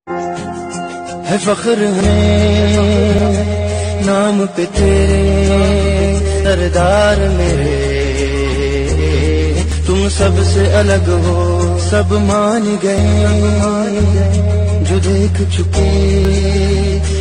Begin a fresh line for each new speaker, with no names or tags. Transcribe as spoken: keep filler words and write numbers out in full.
है फख्र है नाम पे तेरे सरदार मेरे, तुम सबसे अलग हो सब मान गए, जो देख चुके